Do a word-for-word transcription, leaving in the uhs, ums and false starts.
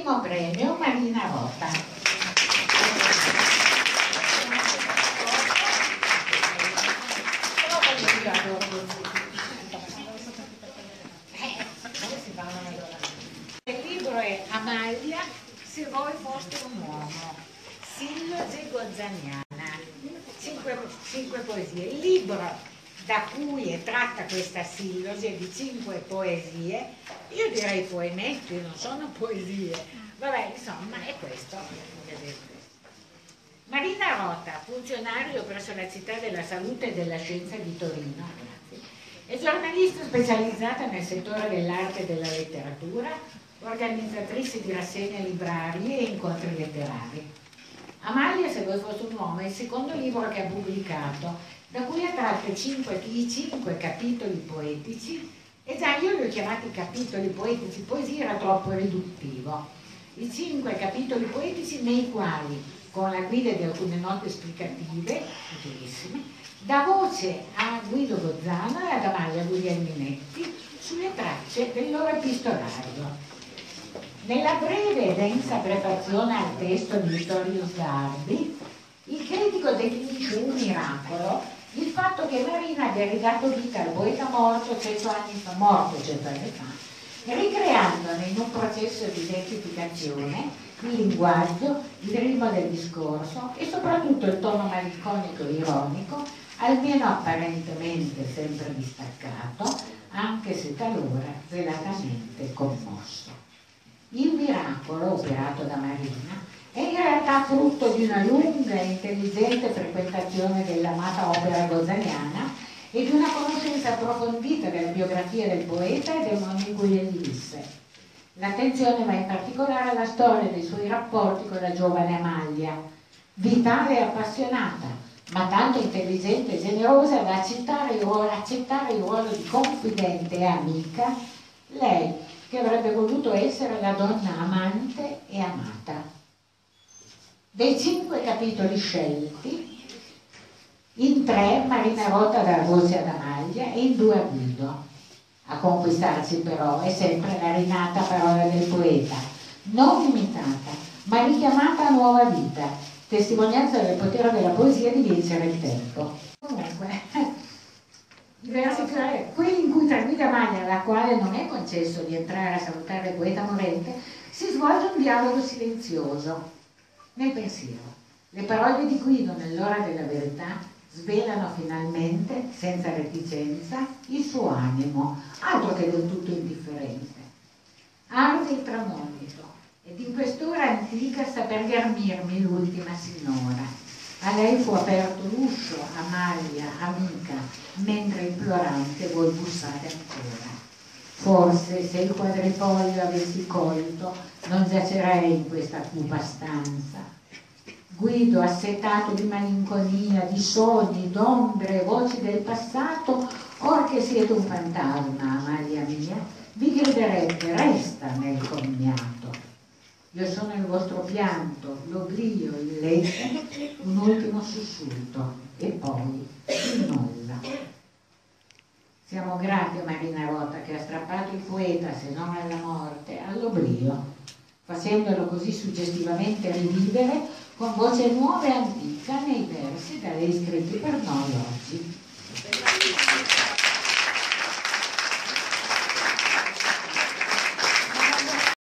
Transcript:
Primo premio Marina Rota. Il libro è Amalia, se voi foste un uomo, Silloge Gozzaniana, cinque, cinque poesie. Il libro da cui è tratta questa silloge di cinque poesie, io direi poemetti, non sono poesie, vabbè, insomma, è questo. Marina Rota, funzionario presso la Città della Salute e della Scienza di Torino, è giornalista specializzata nel settore dell'arte e della letteratura, organizzatrice di rassegne librarie e incontri letterari. Amalia, se voi foste un uomo, è il secondo libro che ha pubblicato, da cui ha tratto cinque, cinque capitoli poetici, e già io li ho chiamati capitoli poetici, poesia era troppo riduttivo. I cinque capitoli poetici nei quali, con la guida di alcune note esplicative, utilissime, dà voce a Guido Gozzano e ad Amalia Guglielminetti sulle tracce del loro epistolario. Nella breve e densa prefazione al testo di Vittorio Sgarbi, il critico definisce un miracolo il fatto che Marina abbia ridato vita al poeta morto cento anni fa, morto cento anni fa, ricreandone in un processo di identificazione il linguaggio, il ritmo del discorso e soprattutto il tono malinconico e ironico, almeno apparentemente sempre distaccato, anche se talora velatamente commosso. Il miracolo operato da Marina è in realtà frutto di una lunga e intelligente frequentazione dell'amata opera gozzaniana e di una conoscenza approfondita della biografia del poeta e del mondo in cui egli visse. L'attenzione va in particolare alla storia dei suoi rapporti con la giovane Amalia, vitale e appassionata, ma tanto intelligente e generosa da accettare il ruolo, accettare il ruolo di confidente e amica, lei che avrebbe voluto essere la donna amante e amata. Dei cinque capitoli scelti, in tre Marina Rota dà voce ad Amalia e in due a Guido. A conquistarci però è sempre la rinata parola del poeta, non imitata, ma richiamata a nuova vita, testimonianza del potere della poesia di vincere il tempo. Comunque, i versi, quelli in cui tra Guido e Amalia, alla quale non è concesso di entrare a salutare il poeta morente, si svolge un dialogo silenzioso nel pensiero. Le parole di Guido nell'ora della verità svelano finalmente, senza reticenza, il suo animo, altro che del tutto indifferente. Arde il tramonto, ed in quest'ora antica sta per ghermirmi l'ultima signora. A lei fu aperto l'uscio, Amalia, amica, mentre implorante voi bussate ancora. Forse se il quadrifoglio avessi colto, non giacerei in questa cupa stanza. Guido, assetato di malinconia, di sogni, d'ombre, voci del passato, or che siete un fantasma, Amalia mia, vi griderebbe, resta nel commiato. Io sono il vostro pianto, l'oblio, il letto, un ultimo sussulto, e poi il nulla. Siamo grati a Marina Rota che ha strappato il poeta, se non alla morte, all'oblio, facendolo così suggestivamente rivivere con voce nuova e antica nei versi da lei scritti per noi oggi.